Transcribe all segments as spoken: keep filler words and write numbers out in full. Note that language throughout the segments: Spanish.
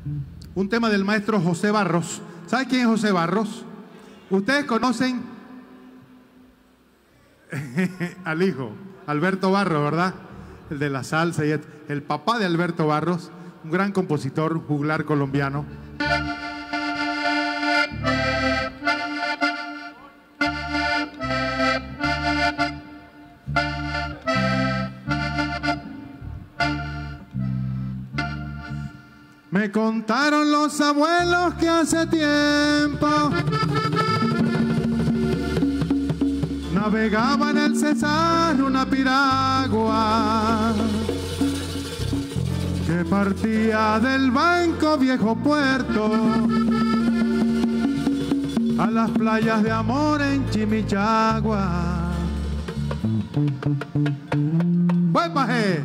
un tema del maestro José Barros. ¿Sabe quién es José Barros? Ustedes conocen al hijo, Alberto Barros, ¿verdad? El de la salsa, y el papá de Alberto Barros, un gran compositor, juglar colombiano. Me contaron los abuelos que hace tiempo navegaba en el Cesar una piragua que partía del Banco Viejo Puerto a las playas de amor en Chimichagua. ¡Huepaje!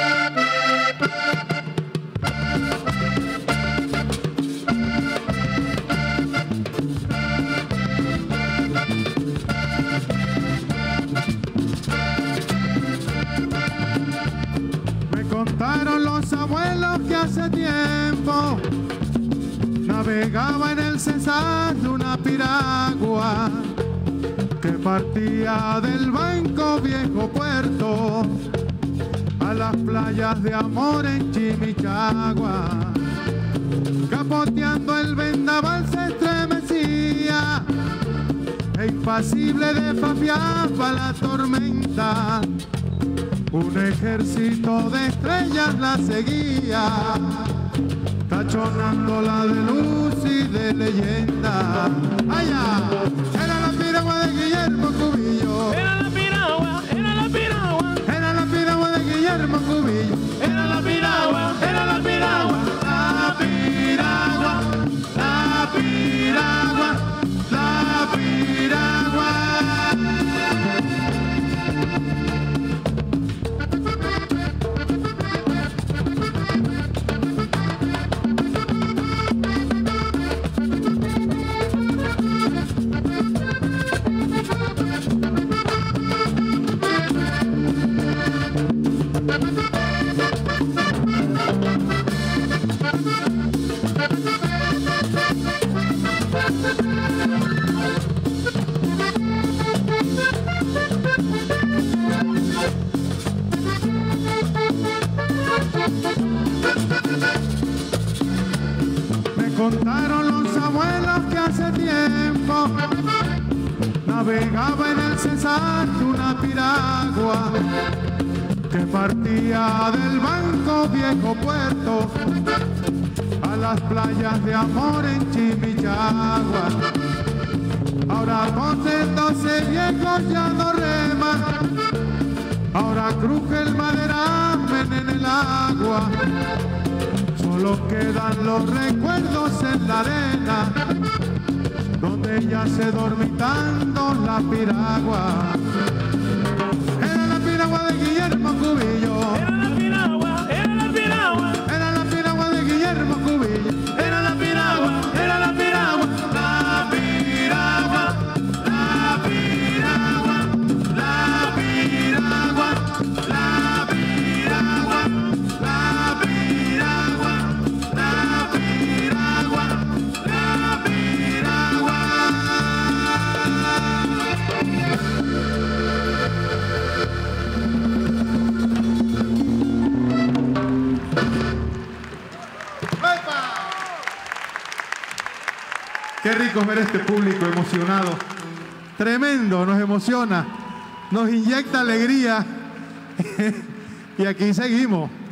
Contaron los abuelos que hace tiempo navegaba en el Cesar una piragua que partía del Banco Viejo Puerto a las playas de amor en Chimichagua. Capoteando el vendaval se estremecía e impasible desafiaba la tormenta. Un ejército de estrellas la seguía, tachonándola de luz y de leyenda. ¡Allá! Era la piragua de Guillermo Cubillo. Era la piragua, era la piragua. Era la piragua de Guillermo Cubillo. Era la piragua, era la piragua. La piragua, la piragua, la piragua. Contaron los abuelos que hace tiempo navegaba en el Cesar una piragua que partía del Banco Viejo Puerto a las playas de amor en Chimichagua. Ahora doce, doce viejos ya no reman, ahora cruje el maderamen en el agua. Solo quedan los recuerdos en la arena, donde yace dormitando la piragua. Era la piragua de Guillermo Cubillo. Era la piragua, era la piragua. Era la piragua de Guillermo Cubillo. Era la piragua, era la piragua. La piragua, la piragua, la piragua, la piragua, la piragua. La piragua, la piragua. Qué rico ver este público emocionado. Tremendo, nos emociona, nos inyecta alegría. Y aquí seguimos.